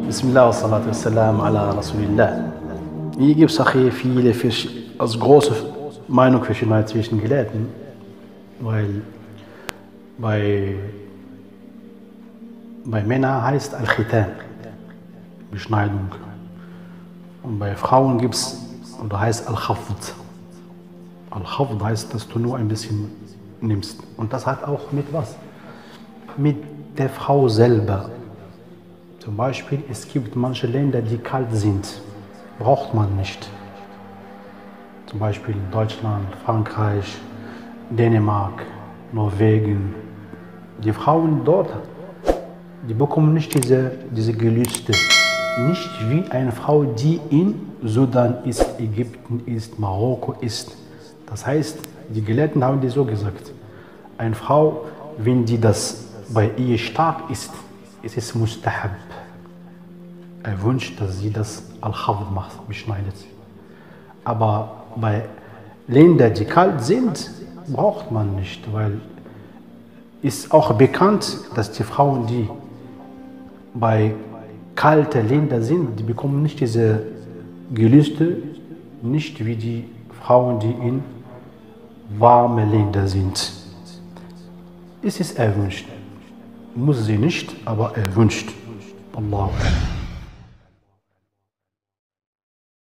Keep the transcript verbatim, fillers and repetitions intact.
Bismillah wa salatu wa salam ala Rasulillah. Hier gibt es auch hier viele, also große Meinungsverschiedenheit zwischen Gelehrten, weil bei, bei Männern heißt Al-Khitan, Beschneidung. Und bei Frauen gibt es, oder heißt Al-Khafd. Al-Khafd heißt, dass du nur ein bisschen nimmst. Und das hat auch mit was? Mit der Frau selber. Zum Beispiel, es gibt manche Länder, die kalt sind. Braucht man nicht. Zum Beispiel Deutschland, Frankreich, Dänemark, Norwegen. Die Frauen dort, die bekommen nicht diese, diese Gelüste. Nicht wie eine Frau, die in Sudan ist, Ägypten ist, Marokko ist. Das heißt, die Gelehrten haben die so gesagt, eine Frau, wenn die das bei ihr stark ist, ist es mustahab. Er wünscht, dass sie das Al-Khafd macht, beschneidet. Aber bei Ländern, die kalt sind, braucht man nicht, weil ist auch bekannt, dass die Frauen, die bei kalten Ländern sind, die bekommen nicht diese Gelüste, nicht wie die Frauen, die in warmen Ländern sind. Es ist erwünscht. Muss sie nicht, aber erwünscht. Allah.